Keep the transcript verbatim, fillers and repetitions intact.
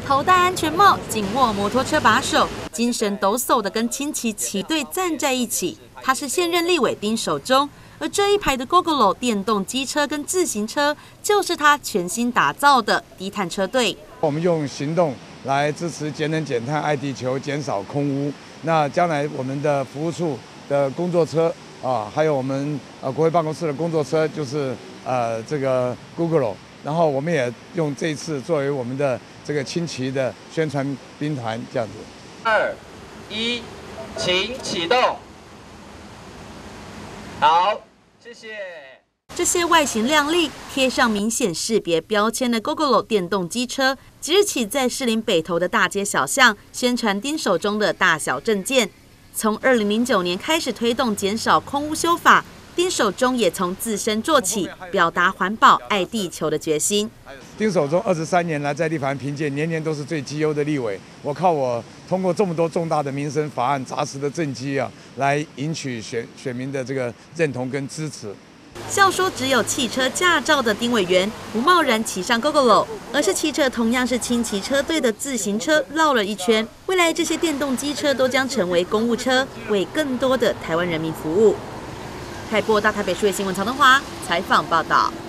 头戴安全帽，紧握摩托车把手，精神抖擞的跟亲戚齐队站在一起。他是现任立委丁守中，而这一排的 Gogoro 电动机车跟自行车，就是他全新打造的低碳车队。 我们用行动来支持节能减碳、爱地球、减少空污。那将来我们的服务处的工作车啊，还有我们呃国会办公室的工作车，就是呃这个 Gogoro。然后我们也用这一次作为我们的这个轻骑的宣传兵团，这样子。 二、一，请启动。好，谢谢。 这些外形亮丽、贴上明显识别标签的 Gogoro 电动机车，即日起在士林北投的大街小巷宣传丁守中的大小政见。从二零零九年开始推动减少空污修法。丁守中也从自身做起，表达环保、爱地球的决心。 丁守中二十三年来在立法院凭借年年都是最绩优的立委，我靠我通过这么多重大的民生法案、扎实的政绩啊，来赢取选选民的这个认同跟支持。 笑说只有汽车驾照的丁委员不贸然骑上 Gogoro， 而是骑着同样是轻骑车队的自行车绕了一圈。未来这些电动机车都将成为公务车，为更多的台湾人民服务。开播大台北数位新闻曹东华采访报道。